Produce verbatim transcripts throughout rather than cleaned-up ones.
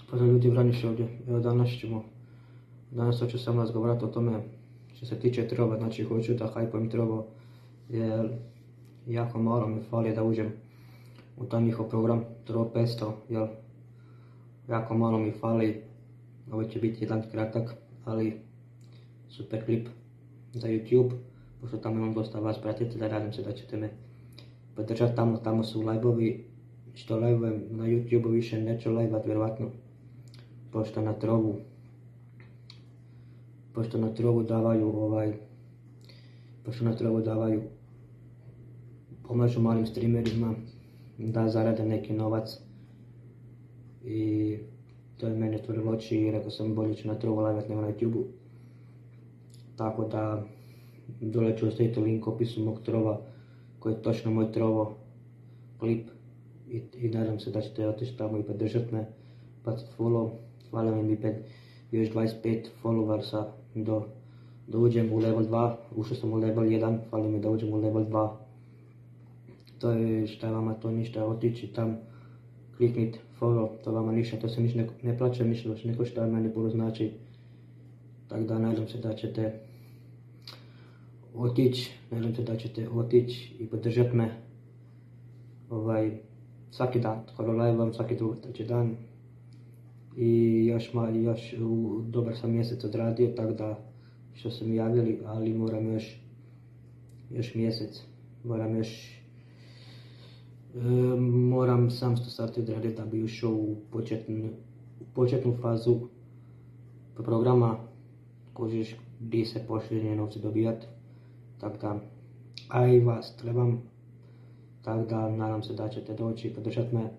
Pozdrav ljudi, Vraniš ovdje. Evo danas ćemo, danas hoću samo razgovarati o tome što se tiče trova, znači hoću da hajpujem trovo, jer jako malo mi fali da uđem u taj njihov program Trov petsto, jer jako malo mi fali. Ovo će biti jedan kratak, ali super klip za YouTube, pošto tamo imam dosta vas pratitelja, nadam se da ćete me podržati tamo, tamo su live-ovi, što live-ujem na YouTube više neću live-at vjerovatno, pošto na trovu, pošto na trovu davaju ovaj, pošto na trovu davaju, pomažu malim streamerima da zarade neki novac i to je mene otvorilo oči i rekao sam bolje ću na trovu live-at nego na YouTube-u. Tako da dole ću ostaviti link u opisu mog trova koji je točno moj trovo klip i, i nadam se da ćete otići tamo i podržati me, baciti follow. Hvala mi pet, još dvadeset pet followersa do, da uđem u level dva, ušao sam u level jedan, fali mi da uđem u level dva. To je šta je vama to ništa, otići tam, kliknit follow, to vama ništa, to se ništa ne, ne plaća, ništa baš neko šta meni puno znači. Tako da nadam se da ćete otići, nadam se da ćete otići i podržati me ovaj, svaki dan, skoro live-om, svaki drugi, treći dan. I još, ma, još u dobar sam mjesec odradio, tako da što su mi javili, ali moram još, još mjesec, moram još, e, moram sam sto sati odraditi da bi ušao u početnu, u početnu fazu programa kožiš gdje se pošljenje novce dobijati, tako da, a i vas trebam, tako da nadam se da ćete doći i podržati me.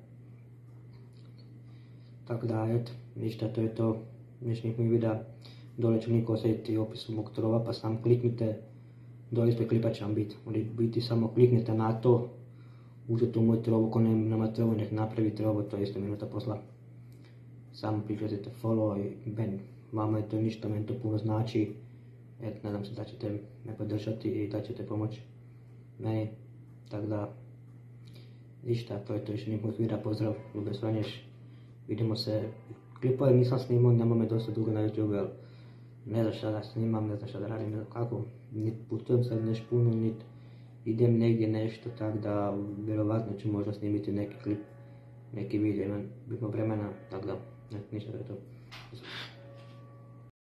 Tako da, eto, ništa, to je to, dnešnih mojih videa, dole ću link ostaviti u opisu mog trova, pa sam kliknite, dole ispred klipa će vam biti, ali biti samo kliknite na to, uđete u moj trov, ko nema trovu, nek napravi trovo, to je isto minuta posla. Samo prihvatite follow i ben, vama je to ništa, meni to puno znači, eto, nadam se da ćete me podržati i da ćete pomoći meni, tako da, ništa, to je to još nekog videa, pozdrav, Ljube Svanješ. Vidimo se, klipove nisam snimao, nema me dosta dugo na YouTube, jer ne znam šta da snimam, ne znam šta da radim, ne znam kako, niti putujem sad nešto puno, niti idem negdje nešto, tako da vjerovatno ću možda snimiti neki klip, neki video, imam vremena, tako da, ne, ništa da je to.